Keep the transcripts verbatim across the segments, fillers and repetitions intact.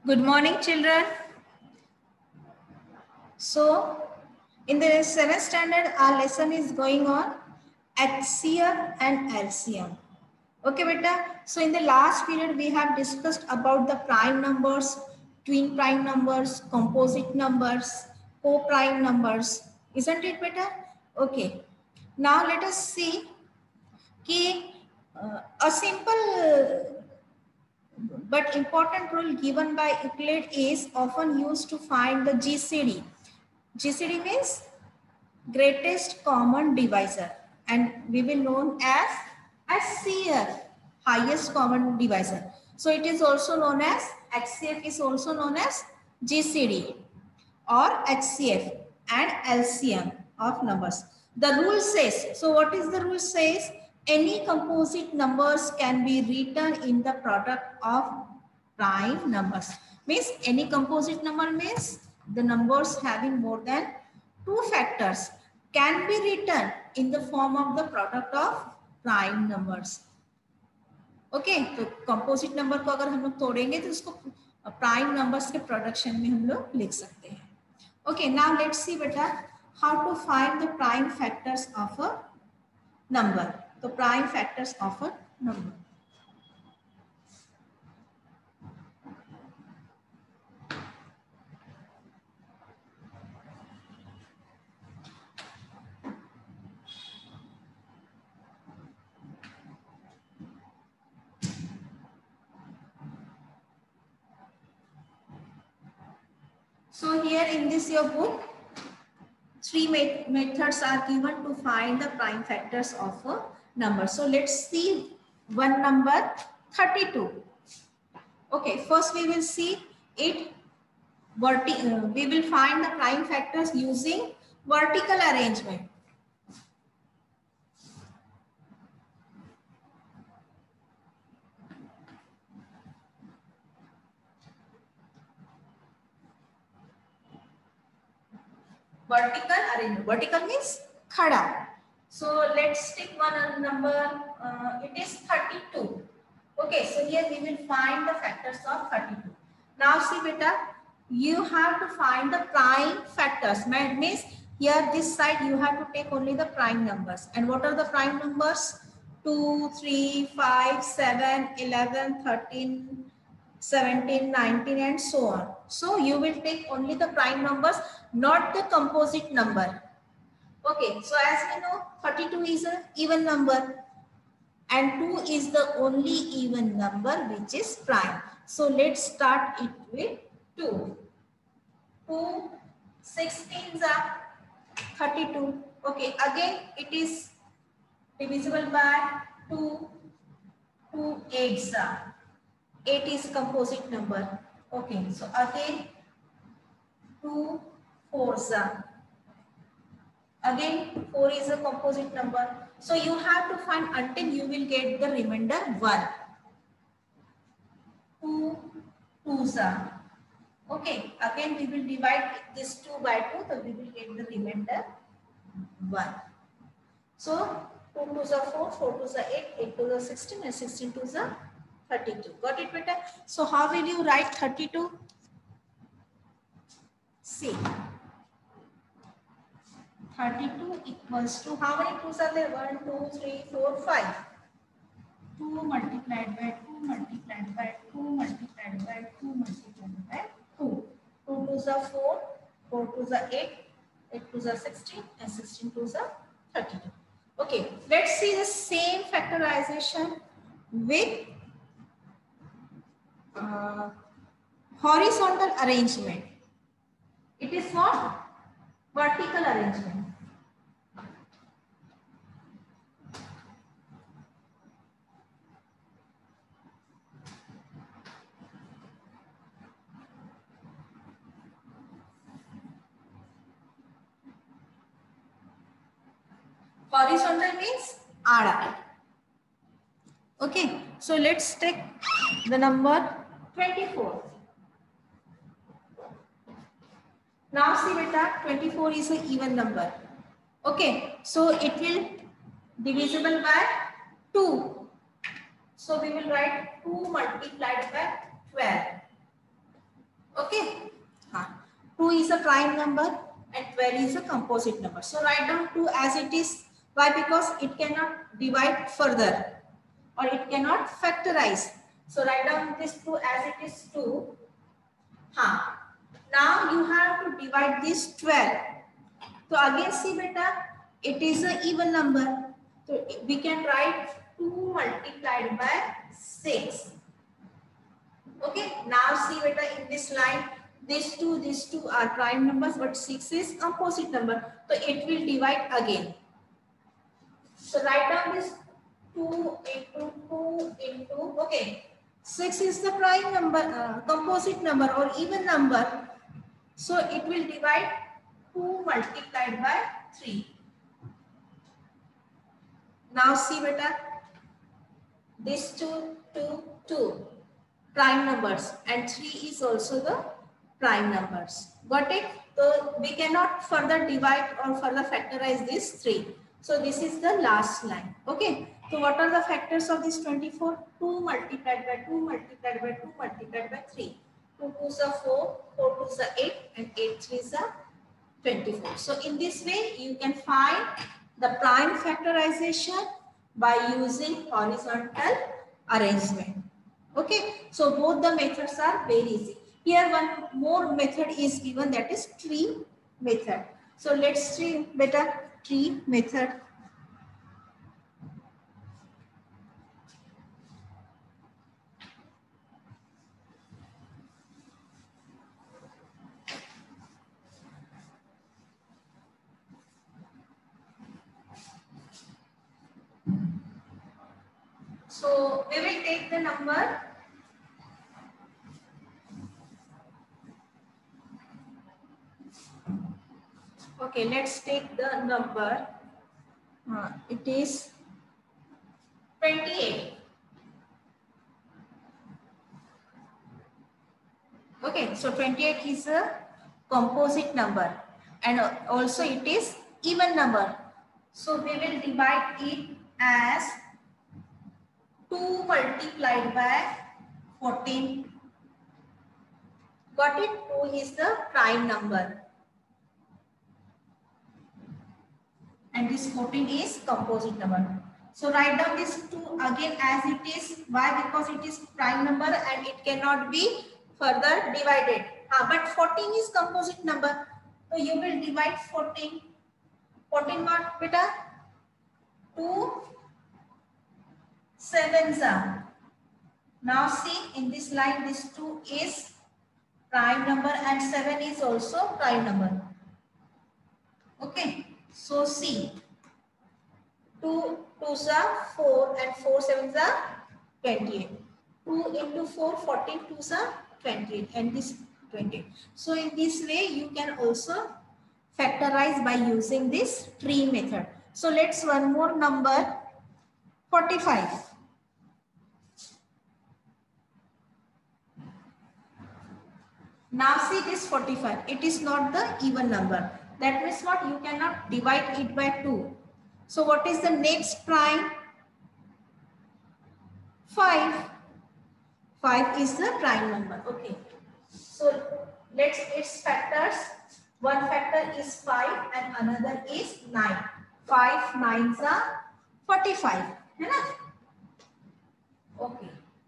Good morning, children. So, in the seventh standard, our lesson is going on H C F and L C M. Okay, beta. So, in the last period, we have discussed about the prime numbers, twin prime numbers, composite numbers, co-prime numbers. Isn't it, beta? Okay. Now, let us see कि, uh, a simple but important rule given by Euclid is often used to find the G C D. G C D means greatest common divisor, and we will known as H C F, highest common divisor. So it is also known as H C F is also known as G C D or H C F and L C M of numbers. The rule says, so what is the rule says? Any composite numbers can be written in the product of prime numbers. Means any composite number means the numbers having more than two factors can be written in the form of the product of prime numbers. Okay okay, तो composite number को अगर हम लोग तोड़ेंगे तो उसको prime numbers के production में हम लोग लिख सकते हैं. ओके, नाउ लेट्स सी बेटा how to find the prime factors of a number. तो prime factors of a number. So here in this your book, three methods are given to find the prime factors of a number. So let's see one number thirty-two. Okay, first we will see it verti uh, we will find the prime factors using vertical arrangement. Vertical arrangement. Vertical means khada. So let's take one number. Uh, it is thirty-two. Okay, so here we will find the factors of thirty-two. Now see beta, you have to find the prime factors. Means here this side you have to take only the prime numbers. And what are the prime numbers? two, three, five, seven, eleven, thirteen, seventeen, nineteen and so on. So you will take only the prime numbers, not the composite number. Okay, so as we know, thirty-two is an even number and two is the only even number which is prime. So let's start it with two. two, sixteens are thirty-two. Okay, again it is divisible by two, two eights are. eight is composite number. Okay, so again two fours are. Again four is a composite number. So you have to find until you will get the remainder one. two twos are. Okay, again we will divide this two by two, so we will get the remainder one. So two twos are four, four twos are eight, eight twos are sixteen and sixteen twos are thirty-two. Got it, beta? So how will you write thirty-two? See, thirty-two equals to how many twos are there? one, two, three, four, five. two multiplied by two multiplied by two multiplied by two multiplied by two. two twos are four, four twos are eight, eight twos are sixteen and sixteen twos are thirty-two. Okay, let's see the same factorization with Uh, horizontal arrangement. It is not vertical arrangement. Horizontal means aada. Okay, so let's take the number twenty-four. Now see beta, twenty-four is an even number. Okay, so it will divisible by two. So we will write two multiplied by twelve. Okay. Huh. two is a prime number and twelve is a composite number. So write down two as it is. Why? Because it cannot divide further or it cannot factorize. So write down this two as it is two. Huh. Now you have to divide this twelve. So again see beta, it is an even number. So we can write two multiplied by six. Okay, now see beta in this line, these two, these two are prime numbers, but six is composite number. So it will divide again. So write down this two into two into, okay, six is the prime number, uh, composite number or even number. So it will divide two multiplied by three. Now see beta, this two, two, two. Prime numbers and three is also the prime numbers. Got it? So we cannot further divide or further factorize this three. So this is the last line. Okay. So what are the factors of this twenty-four? two multiplied by two multiplied by two multiplied by three. two twos are four, four twos are eight and eight threes are twenty-four. So in this way you can find the prime factorization by using horizontal arrangement. Okay, so both the methods are very easy. Here one more method is given, that is tree method. So let's see better tree method. So we will take the number okay, let's take the number uh, it is twenty-eight. Okay, so twenty-eight is a composite number and also it is even number. So we will divide it as two multiplied by fourteen. Got it? two is the prime number. And this fourteen is composite number. So write down this two again as it is. Why? Because it is prime number and it cannot be further divided. Ah, but fourteen is composite number. So you will divide fourteen. fourteen what beta? two sevens are. Now see in this line this two is prime number and seven is also prime number. Okay. So see two twos are four and four sevens are twenty-eight. two into four, fourteen, twos are twenty-eight and this twenty-eight. So in this way you can also factorize by using this tree method. So let's one more number forty-five. Now see this forty-five, it is not the even number. That means what? You cannot divide it by two. So what is the next prime? five. five is the prime number. Okay. So let's its factors. One factor is five and another is nine. five nines are forty-five. Okay.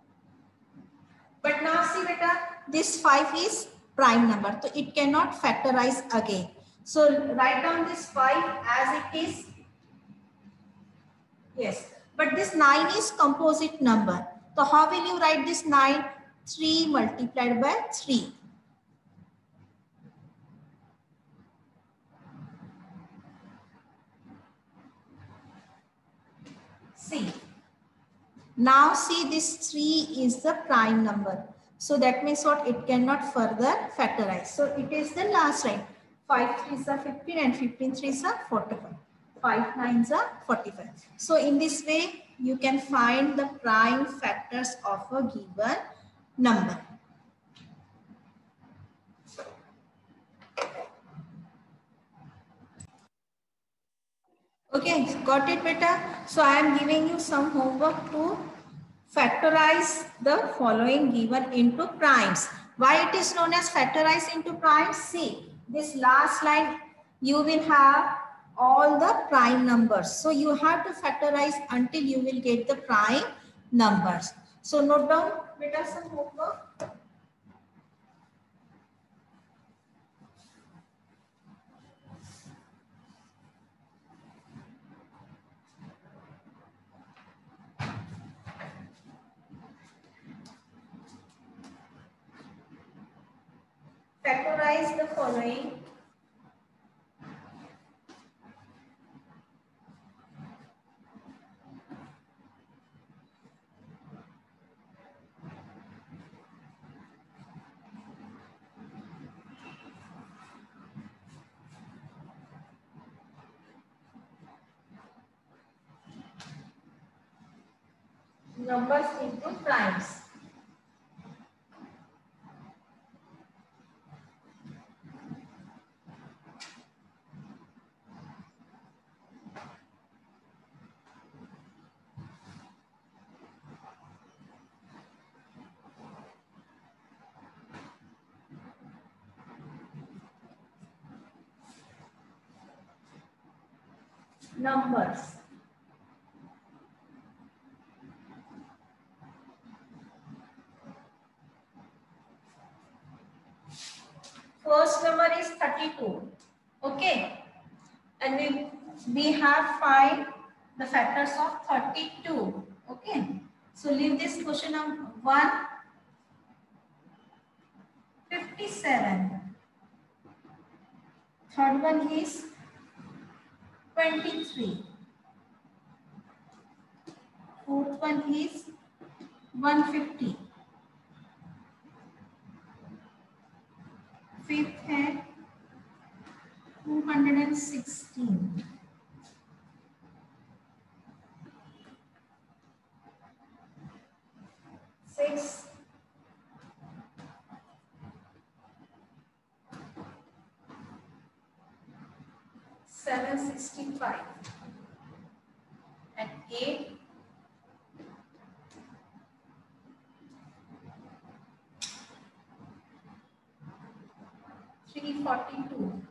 But now see beta, this five is prime number. So it cannot factorize again. So write down this five as it is. Yes. But this nine is composite number. So how will you write this nine? three multiplied by three. See. Now see this three is the prime number. So that means what? It cannot further factorize. So it is the last line. five threes are fifteen and fifteen threes are forty-five. five nines are forty-five. So in this way, you can find the prime factors of a given number. Okay, got it beta? So I am giving you some homework to factorize the following given into primes. Why it is known as factorized into prime? See, this last line, you will have all the prime numbers. So you have to factorize until you will get the prime numbers. So note down, beta, some homework. Factorize the following. Numbers into primes. Numbers. First number is thirty-two. Okay. And we, we have find the factors of thirty-two. Okay. So leave this question of one fifty-seven. Third one is twenty-three. Fourth one is one fifty. Fifth है two hundred sixteen. Six. seven sixty-five. And eight. three forty-two.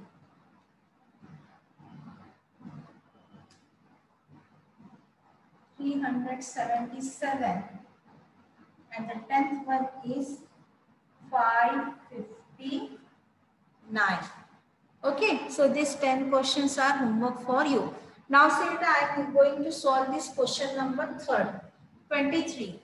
three hundred seventy-seven. And the tenth one is five fifty-nine. Okay, so these ten questions are homework for you. Now, Sita, I am going to solve this question number third, twenty-three.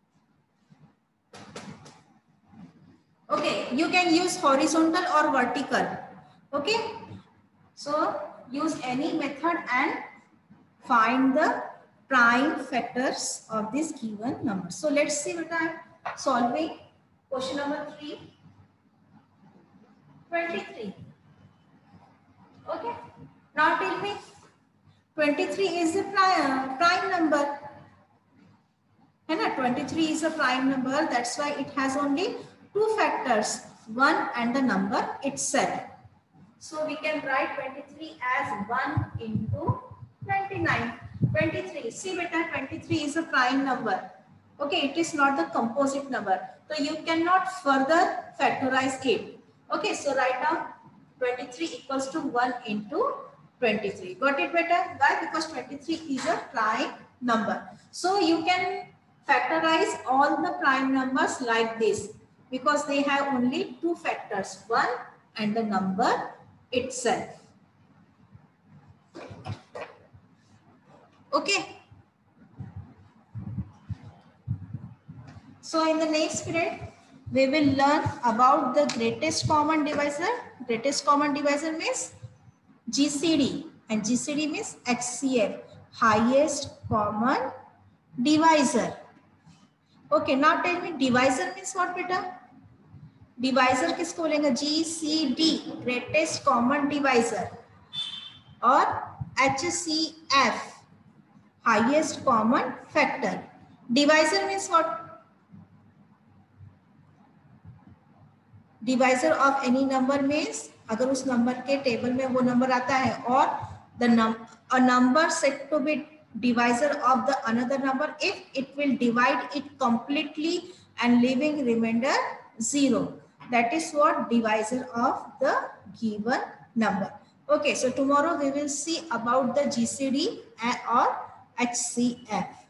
Okay, you can use horizontal or vertical. Okay, so use any method and find the prime factors of this given number. So let's see what I am solving. Question number three, twenty-three. Okay, now tell me, twenty-three is a prime, prime number. And twenty-three is a prime number. That's why it has only two factors, one and the number itself. So we can write twenty-three as one into twenty-nine. twenty-three. See beta, twenty-three is a prime number. Okay, it is not the composite number. So you cannot further factorize it. Okay, so write down twenty-three equals to one into twenty-three. Got it beta? Why? Because twenty-three is a prime number. So you can factorize all the prime numbers like this because they have only two factors, one and the number itself. Okay. So in the next period, we will learn about the greatest common divisor. Greatest common divisor means G C D, and G C D means H C F, highest common divisor. Okay, now tell me divisor means what beta? Divisor किसको बोलेंगे? G C D, greatest common divisor, और H C F, highest common factor. Divisor means what? Divisor of any number means अगर उस number के table में वो number आता है और the num a number said to be divisor of the another number if it will divide it completely and leaving remainder zero. That is what divisor of the given number. Okay, so tomorrow we will see about the G C D or H C F.